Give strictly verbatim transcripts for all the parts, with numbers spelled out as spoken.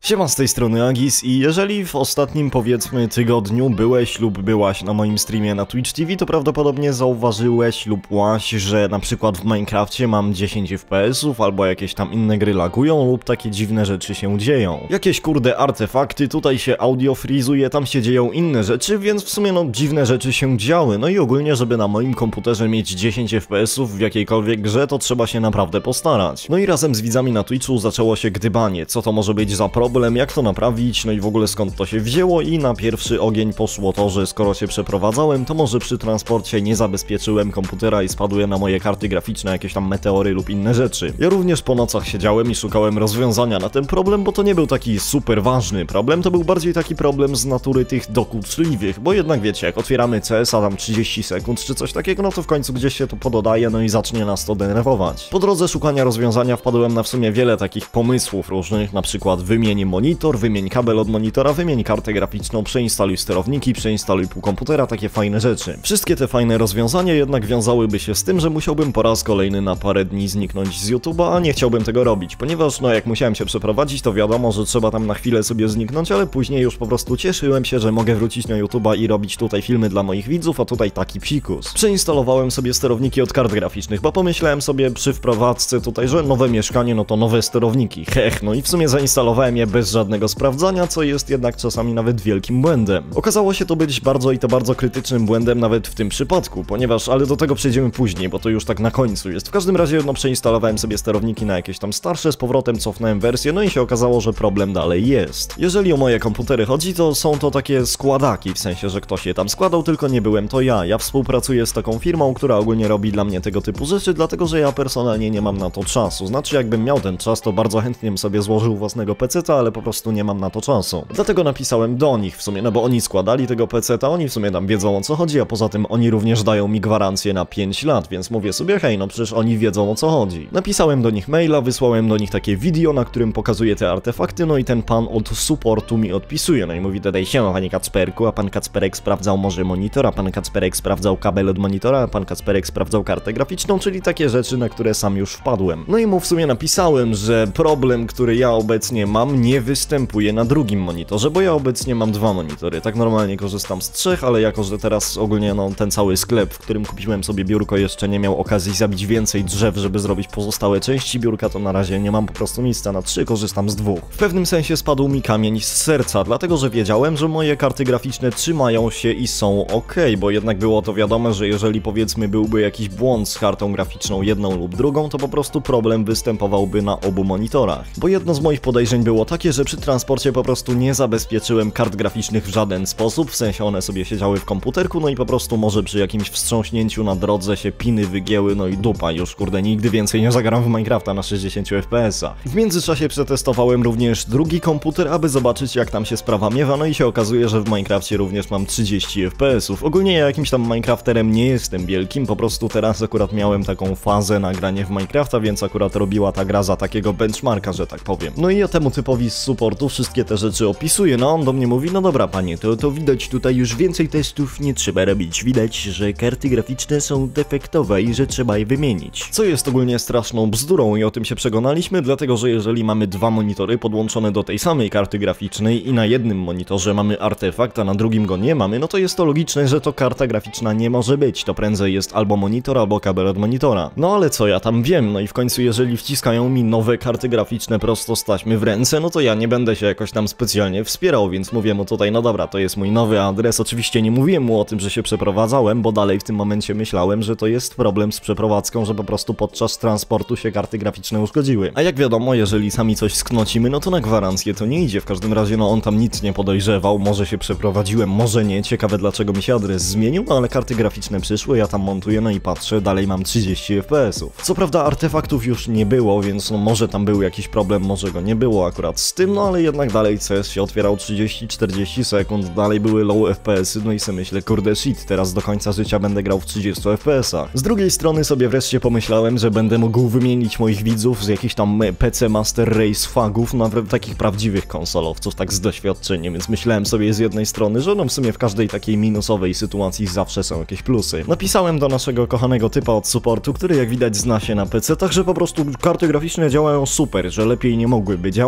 Siema, z tej strony Agis i jeżeli w ostatnim, powiedzmy, tygodniu byłeś lub byłaś na moim streamie na Twitch T V, to prawdopodobnie zauważyłeś lub łaś, że na przykład w Minecrafcie mam dziesięć F P S ów, albo jakieś tam inne gry lagują lub takie dziwne rzeczy się dzieją. Jakieś kurde artefakty, tutaj się audio freezuje, tam się dzieją inne rzeczy, więc w sumie no dziwne rzeczy się działy. No i ogólnie, żeby na moim komputerze mieć dziesięć F P S ów w jakiejkolwiek grze, to trzeba się naprawdę postarać. No i razem z widzami na Twitchu zaczęło się gdybanie, co to może być za problem, jak to naprawić, no i w ogóle skąd to się wzięło, i na pierwszy ogień poszło to, że skoro się przeprowadzałem, to może przy transporcie nie zabezpieczyłem komputera i spadły na moje karty graficzne jakieś tam meteory lub inne rzeczy. Ja również po nocach siedziałem i szukałem rozwiązania na ten problem, bo to nie był taki super ważny problem, to był bardziej taki problem z natury tych dokuczliwych, bo jednak wiecie, jak otwieramy C S a tam trzydzieści sekund czy coś takiego, no to w końcu gdzieś się to pododaje, no i zacznie nas to denerwować. Po drodze szukania rozwiązania wpadłem na w sumie wiele takich pomysłów różnych, na przykład wymienię monitor, wymień kabel od monitora, wymień kartę graficzną, przeinstaluj sterowniki, przeinstaluj pół komputera, takie fajne rzeczy. Wszystkie te fajne rozwiązania jednak wiązałyby się z tym, że musiałbym po raz kolejny na parę dni zniknąć z YouTube'a, a nie chciałbym tego robić, ponieważ no jak musiałem się przeprowadzić, to wiadomo, że trzeba tam na chwilę sobie zniknąć, ale później już po prostu cieszyłem się, że mogę wrócić na YouTube'a i robić tutaj filmy dla moich widzów, a tutaj taki psikus. Przeinstalowałem sobie sterowniki od kart graficznych, bo pomyślałem sobie przy wprowadzce tutaj, że nowe mieszkanie, no to nowe sterowniki, hech, no i w sumie zainstalowałem je bez żadnego sprawdzania, co jest jednak czasami nawet wielkim błędem. Okazało się to być bardzo i to bardzo krytycznym błędem nawet w tym przypadku, ponieważ, ale do tego przejdziemy później, bo to już tak na końcu jest. W każdym razie no przeinstalowałem sobie sterowniki na jakieś tam starsze, z powrotem cofnąłem wersję, no i się okazało, że problem dalej jest. Jeżeli o moje komputery chodzi, to są to takie składaki, w sensie, że ktoś je tam składał, tylko nie byłem to ja. Ja współpracuję z taką firmą, która ogólnie robi dla mnie tego typu rzeczy, dlatego że ja personalnie nie mam na to czasu. Znaczy, jakbym miał ten czas, to bardzo chętnie bym sobie złożył własnego peceta, ale po prostu nie mam na to czasu. Dlatego napisałem do nich w sumie, no bo oni składali tego peceta, oni w sumie tam wiedzą, o co chodzi, a poza tym oni również dają mi gwarancję na pięć lat, więc mówię sobie, hej, no przecież oni wiedzą, o co chodzi. Napisałem do nich maila, wysłałem do nich takie video, na którym pokazuję te artefakty, no i ten pan od supportu mi odpisuje, no i mówi tutaj, siema panie Kacperku, a pan Kacperek sprawdzał może monitor, a pan Kacperek sprawdzał kabel od monitora, a pan Kacperek sprawdzał kartę graficzną, czyli takie rzeczy, na które sam już wpadłem. No i mu w sumie napisałem, że problem, który ja obecnie mam, nie występuje na drugim monitorze, bo ja obecnie mam dwa monitory. Tak normalnie korzystam z trzech, ale jako, że teraz ogólnie no ten cały sklep, w którym kupiłem sobie biurko, jeszcze nie miał okazji zabić więcej drzew, żeby zrobić pozostałe części biurka, to na razie nie mam po prostu miejsca na trzy, korzystam z dwóch. W pewnym sensie spadł mi kamień z serca, dlatego że wiedziałem, że moje karty graficzne trzymają się i są ok, bo jednak było to wiadome, że jeżeli powiedzmy byłby jakiś błąd z kartą graficzną jedną lub drugą, to po prostu problem występowałby na obu monitorach. Bo jedno z moich podejrzeń było takie, że przy transporcie po prostu nie zabezpieczyłem kart graficznych w żaden sposób, w sensie one sobie siedziały w komputerku, no i po prostu może przy jakimś wstrząśnięciu na drodze się piny wygięły, no i dupa, już kurde nigdy więcej nie zagram w Minecrafta na sześćdziesięciu F P S ach. W międzyczasie przetestowałem również drugi komputer, aby zobaczyć jak tam się sprawa miewa, no i się okazuje, że w Minecrafcie również mam trzydzieści F P S ów. Ogólnie ja jakimś tam Minecrafterem nie jestem wielkim, po prostu teraz akurat miałem taką fazę na granie w Minecrafta, więc akurat robiła ta gra za takiego benchmarka, że tak powiem. No i ja temu typowi z supportu wszystkie te rzeczy opisuję, no on do mnie mówi, no dobra panie, to, to widać tutaj już więcej testów nie trzeba robić, widać, że karty graficzne są defektowe i że trzeba je wymienić. Co jest ogólnie straszną bzdurą i o tym się przekonaliśmy, dlatego że jeżeli mamy dwa monitory podłączone do tej samej karty graficznej i na jednym monitorze mamy artefakt, a na drugim go nie mamy, no to jest to logiczne, że to karta graficzna nie może być, to prędzej jest albo monitor, albo kabel od monitora. No ale co ja tam wiem, no i w końcu jeżeli wciskają mi nowe karty graficzne prosto z taśmy w ręce, no to ja nie będę się jakoś tam specjalnie wspierał, więc mówię mu tutaj, no dobra, to jest mój nowy adres. Oczywiście nie mówiłem mu o tym, że się przeprowadzałem, bo dalej w tym momencie myślałem, że to jest problem z przeprowadzką, że po prostu podczas transportu się karty graficzne uszkodziły. A jak wiadomo, jeżeli sami coś sknocimy, no to na gwarancję to nie idzie. W każdym razie, no on tam nic nie podejrzewał, może się przeprowadziłem, może nie, ciekawe dlaczego mi się adres zmienił, no ale karty graficzne przyszły, ja tam montuję, no i patrzę, dalej mam trzydzieści F P S ów. Co prawda artefaktów już nie było, więc no może tam był jakiś problem, może go nie było akurat z tym, no ale jednak dalej C S się otwierał trzydzieści czterdzieści sekund, dalej były low F P S y, no i sobie myślę, kurde shit, teraz do końca życia będę grał w trzydziestu F P S ach. Z drugiej strony sobie wreszcie pomyślałem, że będę mógł wymienić moich widzów z jakichś tam P C Master Race fagów na takich prawdziwych konsolowców, tak z doświadczeniem, więc myślałem sobie z jednej strony, że no w sumie w każdej takiej minusowej sytuacji zawsze są jakieś plusy. Napisałem do naszego kochanego typa od supportu, który jak widać zna się na P C, także po prostu karty graficzne działają super, że lepiej nie mogłyby działać, bo wiecie,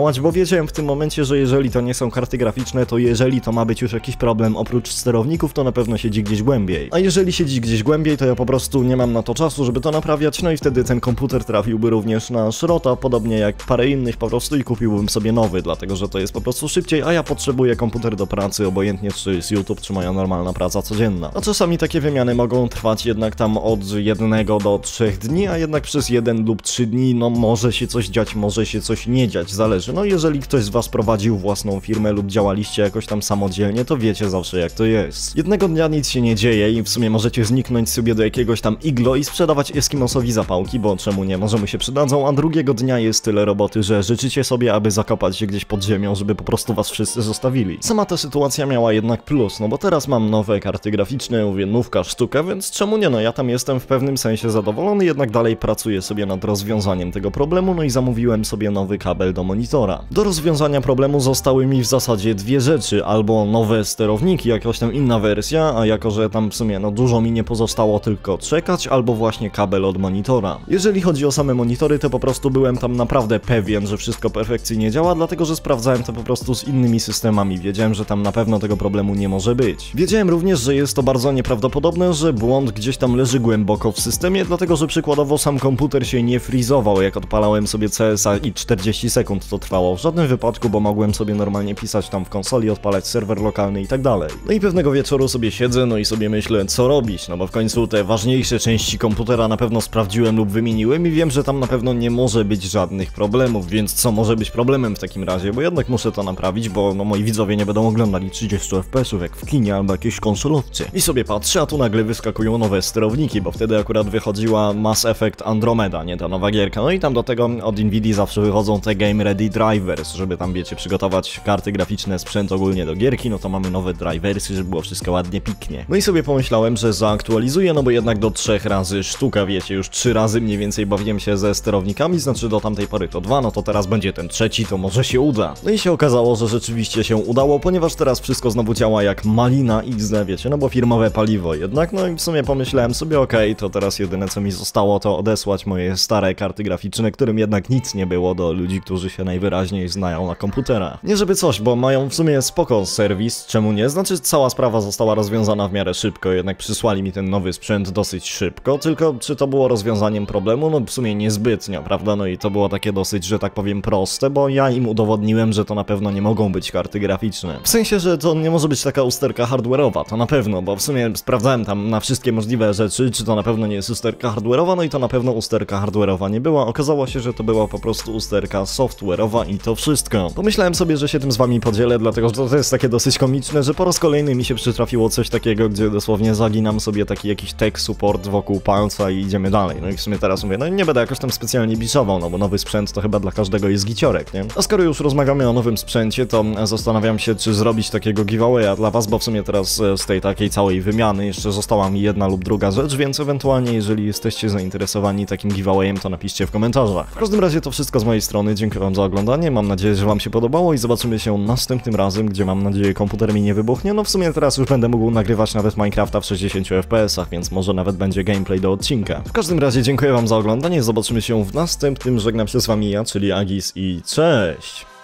wiedziałem w tym momencie, że jeżeli to nie są karty graficzne, to jeżeli to ma być już jakiś problem oprócz sterowników, to na pewno siedzi gdzieś głębiej. A jeżeli siedzi gdzieś głębiej, to ja po prostu nie mam na to czasu, żeby to naprawiać, no i wtedy ten komputer trafiłby również na szrota, podobnie jak parę innych po prostu i kupiłbym sobie nowy, dlatego że to jest po prostu szybciej, a ja potrzebuję komputer do pracy, obojętnie czy jest YouTube, czy moja normalna praca codzienna. A czasami takie wymiany mogą trwać jednak tam od jednego do trzech dni, a jednak przez jeden lub trzy dni, no może się coś dziać, może się coś nie dziać, zależy. No jeżeli ktoś z was prowadził własną firmę lub działaliście jakoś tam samodzielnie, to wiecie zawsze jak to jest. Jednego dnia nic się nie dzieje i w sumie możecie zniknąć sobie do jakiegoś tam iglo i sprzedawać Eskimosowi zapałki, bo czemu nie, może mu się przydadzą, a drugiego dnia jest tyle roboty, że życzycie sobie, aby zakopać się gdzieś pod ziemią, żeby po prostu was wszyscy zostawili. Sama ta sytuacja miała jednak plus, no bo teraz mam nowe karty graficzne, mówię nówka sztuka, więc czemu nie, no ja tam jestem w pewnym sensie zadowolony, jednak dalej pracuję sobie nad rozwiązaniem tego problemu, no i zamówiłem sobie nowy kabel do monitora. Do rozwiązania problemu zostały mi w zasadzie dwie rzeczy, albo nowe sterowniki, jakaś tam inna wersja, a jako, że tam w sumie no dużo mi nie pozostało tylko czekać, albo właśnie kabel od monitora. Jeżeli chodzi o same monitory, to po prostu byłem tam naprawdę pewien, że wszystko perfekcyjnie działa, dlatego że sprawdzałem to po prostu z innymi systemami, wiedziałem, że tam na pewno tego problemu nie może być. Wiedziałem również, że jest to bardzo nieprawdopodobne, że błąd gdzieś tam leży głęboko w systemie, dlatego że przykładowo sam komputer się nie frizował, jak odpalałem sobie C S a i czterdzieści sekund to trwało. W żadnym wypadku, bo mogłem sobie normalnie pisać tam w konsoli, odpalać serwer lokalny i tak dalej. No i pewnego wieczoru sobie siedzę, no i sobie myślę, co robić, no bo w końcu te ważniejsze części komputera na pewno sprawdziłem lub wymieniłem i wiem, że tam na pewno nie może być żadnych problemów, więc co może być problemem w takim razie, bo jednak muszę to naprawić, bo no moi widzowie nie będą oglądali trzydzieści F P S ów jak w kinie albo jakieś konsolowcy. I sobie patrzę, a tu nagle wyskakują nowe sterowniki, bo wtedy akurat wychodziła Mass Effect Andromeda, nie ta nowa gierka, no i tam do tego od Nvidii zawsze wychodzą te Game Ready Drivers, żeby tam wiecie, przygotować karty graficzne, sprzęt ogólnie do gierki, no to mamy nowe driversy, żeby było wszystko ładnie piknie. No i sobie pomyślałem, że zaaktualizuję, no bo jednak do trzech razy sztuka, wiecie, już trzy razy mniej więcej bawiłem się ze sterownikami, znaczy do tamtej pory to dwa, no to teraz będzie ten trzeci, to może się uda. No i się okazało, że rzeczywiście się udało, ponieważ teraz wszystko znowu działa jak malina X D, wiecie, no bo firmowe paliwo jednak, no i w sumie pomyślałem sobie, okej, okay, to teraz jedyne co mi zostało to odesłać moje stare karty graficzne, którym jednak nic nie było do ludzi, którzy się najwyraźniej znają na komputerach. Nie żeby coś, bo mają w sumie spoko serwis, czemu nie? Znaczy cała sprawa została rozwiązana w miarę szybko, jednak przysłali mi ten nowy sprzęt dosyć szybko, tylko czy to było rozwiązaniem problemu? No w sumie niezbytnio, prawda? No i to było takie dosyć, że tak powiem proste, bo ja im udowodniłem, że to na pewno nie mogą być karty graficzne. W sensie, że to nie może być taka usterka hardware'owa, to na pewno, bo w sumie sprawdzałem tam na wszystkie możliwe rzeczy, czy to na pewno nie jest usterka hardware'owa, no i to na pewno usterka hardware'owa nie była. Okazało się, że to była po prostu usterka software'owa i to wszystko. Pomyślałem sobie, że się tym z wami podzielę, dlatego że to jest takie dosyć komiczne, że po raz kolejny mi się przytrafiło coś takiego, gdzie dosłownie zaginam sobie taki jakiś tech support wokół palca i idziemy dalej. No i w sumie teraz mówię, no nie będę jakoś tam specjalnie biszował, no bo nowy sprzęt to chyba dla każdego jest giciorek, nie? A skoro już rozmawiamy o nowym sprzęcie, to zastanawiam się, czy zrobić takiego giveawaya dla was, bo w sumie teraz z tej takiej całej wymiany jeszcze została mi jedna lub druga rzecz, więc ewentualnie jeżeli jesteście zainteresowani takim giveawayem, to napiszcie w komentarzach. W każdym razie to wszystko z mojej strony, dziękuję wam za oglądanie, mam nadzieję, że wam się podobało i zobaczymy się następnym razem, gdzie mam nadzieję komputer mi nie wybuchnie. No w sumie teraz już będę mógł nagrywać nawet Minecrafta w sześćdziesięciu F P S ach, więc może nawet będzie gameplay do odcinka. W każdym razie dziękuję wam za oglądanie, zobaczymy się w następnym, żegnam się z wami ja, czyli Agis i cześć!